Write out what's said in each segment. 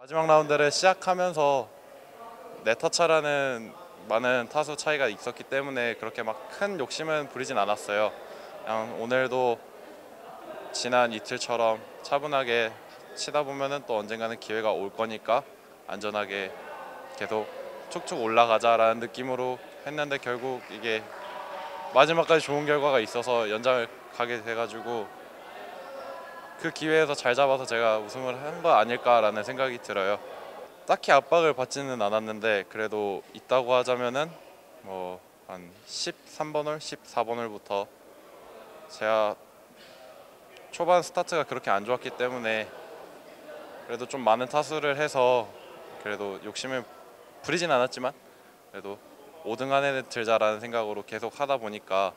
마지막 라운드를 시작하면서 내 타차라는 많은 타수 차이가 있었기 때문에 그렇게 막 큰 욕심은 부리진 않았어요. 그냥 오늘도 지난 이틀처럼 차분하게 치다 보면은 또 언젠가는 기회가 올 거니까 안전하게 계속 툭툭 올라가자라는 느낌으로 했는데 결국 이게 마지막까지 좋은 결과가 있어서 연장을 가게 돼가지고 그 기회에서 잘 잡아서 제가 우승을 한 거 아닐까라는 생각이 들어요. 딱히 압박을 받지는 않았는데 그래도 있다고 하자면은 뭐 한 13번 홀, 14번 홀부터 제가 초반 스타트가 그렇게 안 좋았기 때문에 그래도 좀 많은 타수를 해서 그래도 욕심을 부리진 않았지만 그래도 5등 안에는 들자라는 생각으로 계속 하다 보니까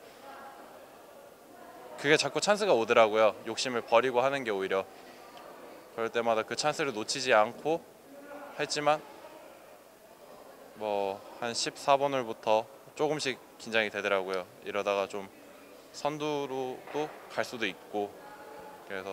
그게 자꾸 찬스가 오더라고요. 욕심을 버리고 하는 게 오히려 그럴 때마다 그 찬스를 놓치지 않고 했지만 뭐 한 14번 홀부터 조금씩 긴장이 되더라고요. 이러다가 좀 선두로도 갈 수도 있고 그래서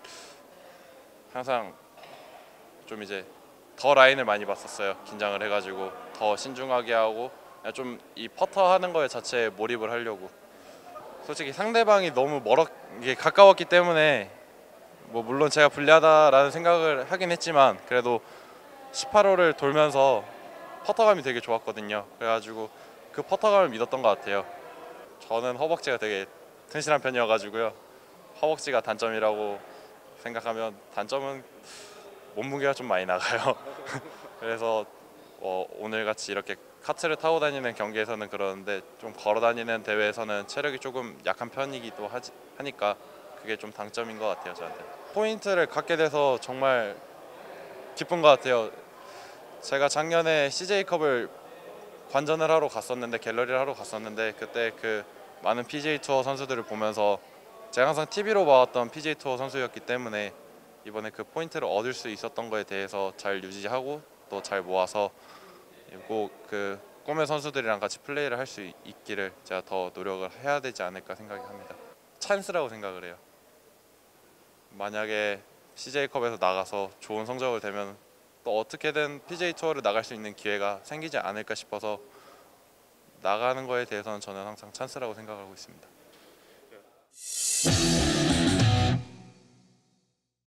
항상 좀 이제 더 라인을 많이 봤었어요. 긴장을 해가지고 더 신중하게 하고 좀 이 퍼터 하는 거에 자체에 몰입을 하려고. 솔직히 상대방이 너무 이게 가까웠기 때문에 뭐 물론 제가 불리하다라는 생각을 하긴 했지만 그래도 18홀을 돌면서 퍼터감이 되게 좋았거든요. 그래가지고 그 퍼터감을 믿었던 것 같아요. 저는 허벅지가 되게 튼실한 편이어가지고요. 허벅지가 단점이라고 생각하면 단점은 몸무게가 좀 많이 나가요. 그래서 오늘같이 이렇게 카트를 타고 다니는 경기에서는 그러는데 좀 걸어 다니는 대회에서는 체력이 조금 약한 편이기도 하니까 그게 좀 당점인 것 같아요, 저한테. 포인트를 갖게 돼서 정말 기쁜 것 같아요. 제가 작년에 CJ컵을 관전을 하러 갔었는데 갤러리를 하러 갔었는데 그때 그 많은 PGA 투어 선수들을 보면서 제가 항상 TV로 봐왔던 PGA 투어 선수였기 때문에 이번에 그 포인트를 얻을 수 있었던 거에 대해서 잘 유지하고 또 잘 모아서 꼭 그 꿈의 선수들이랑 같이 플레이를 할 수 있기를 제가 더 노력을 해야 되지 않을까 생각이 합니다. 찬스라고 생각을 해요. 만약에 CJ컵에서 나가서 좋은 성적을 대면 또 어떻게든 PGA 투어를 나갈 수 있는 기회가 생기지 않을까 싶어서 나가는 거에 대해서는 저는 항상 찬스라고 생각하고 있습니다.